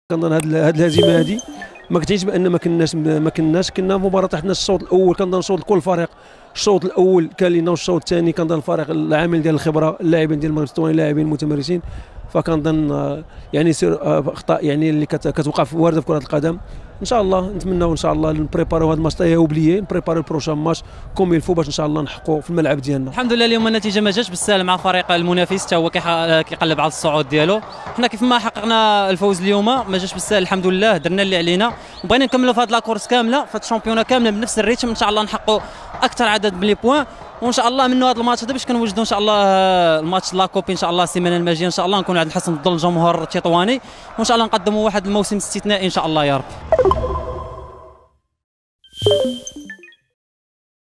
كنظن هاد الهزيمه هذه ما كتعنيش بان ما كناش كنا مباراه حنا الشوط الاول كنظن الشوط كل فريق الشوط الاول كان لينا والشوط الثاني كنظن الفريق العامل ديال الخبره اللاعبين ديال المغرب التطواني اللاعبين المتمرسين فكنظن يعني اخطاء يعني اللي كتوقع وارده في كره القدم ان شاء الله نتمناو ان شاء الله نبريباريو هذا الماتش تاهي اوبليي نبريباريو البروشان ماتش كوم يلفو باش ان شاء الله نحققوا في الملعب ديالنا. الحمد لله اليوم النتيجه ما جاتش بالسهل مع فريق المنافس حتى هو كيقلب على الصعود ديالو. حنا كيف ما حققنا الفوز اليوم ما جاش بالسهل الحمد لله درنا اللي علينا بغينا نكملوا في هذه لاكورس كامله في الشامبيونه كامله بنفس الريتم ان شاء الله نحققوا اكثر عدد من لي بوين وان شاء الله منه هذا الماتش هذا باش كنوجدوا ان شاء الله الماتش لاكوبي ان شاء الله السيمانه الماجيه ان شاء الله نكونوا عند الحسن ظل الجمهور التطواني وان شاء الله نقدموا واحد الموسم استثنائي ان شاء الله يا رب.